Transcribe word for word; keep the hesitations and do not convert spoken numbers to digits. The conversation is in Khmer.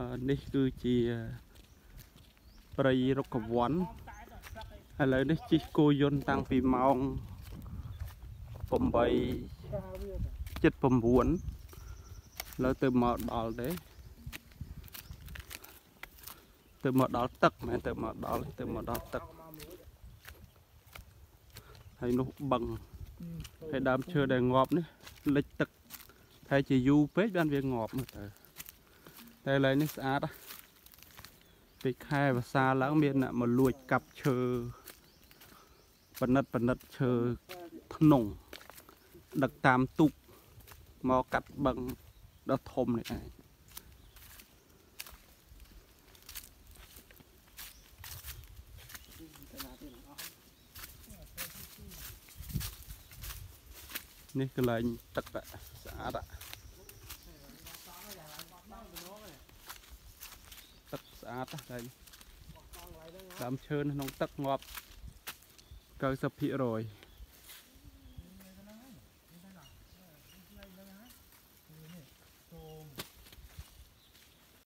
នេះគឺជាព្រៃរុក្ខវ័នឥឡូវនេះជិះគោយន្តតាំងពីម៉ោងeight ជិតnineឥឡូវទៅមកដល់ទេទៅមកដល់ទឹកមែនទៅមកដល់ទៅមកដល់ទឹកហើយនោះបឹងហើយដើមឈើដែលងាប់នេះលិចទឹកតែជាយូរពេកបានវាងាប់មើលទៅតែឥឡូវនេះស្អាតពេលខែវស្សាឡើងមានអ្នកមកលួចកាប់ឈើបណិតបណិតឈើធ្នង់ដឹកតាមទូកមកកាត់បឹងដ៏ធំនេះឯងនេះកន្លែងទឹកស្អាតទឹកស្អាតតែដើមឈើក្នុងទឹកងាប់ninety percent